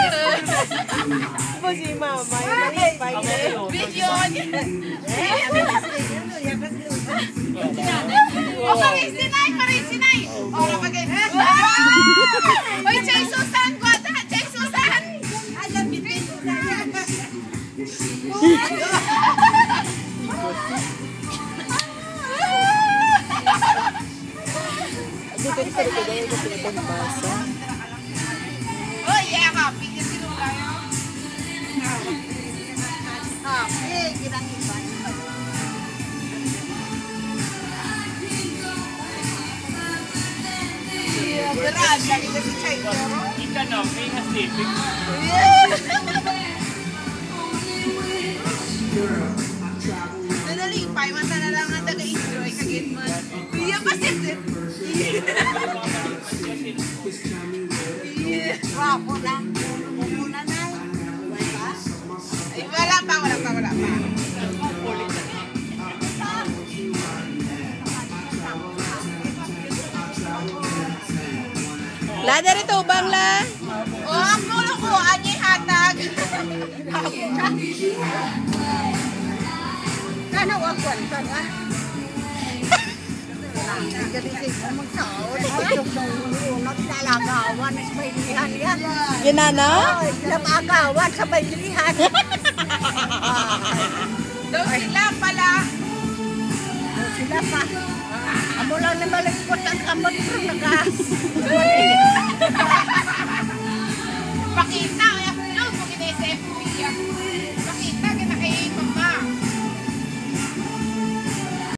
Po si Mama, yung malipay na yun. Video niya. O, parin sinay. O, kapagay. Uy, Chay Susan, guwata. Chay Susan. Alam, Chay Susan. Dito sa ito gaya ko pinapambasa. Oh, yeah, happy ka si Lola yun. Happy, kinang iba. Berat, lagi na si Chay. Ika no, may nasipig. Nalipay, mata na lang ang taga-enjoy kagit man. Iya pa siya. Wapo lang. Muna na. Ay, wala pa. La, dari ito, bang la? O, ang kulo ko, anyi hatag. Kano wakwan ka na? Naglalagawan sa bailihan yan. Yan na, no? Nagagawan sa bailihan. Daw sila pala. Daw sila pa.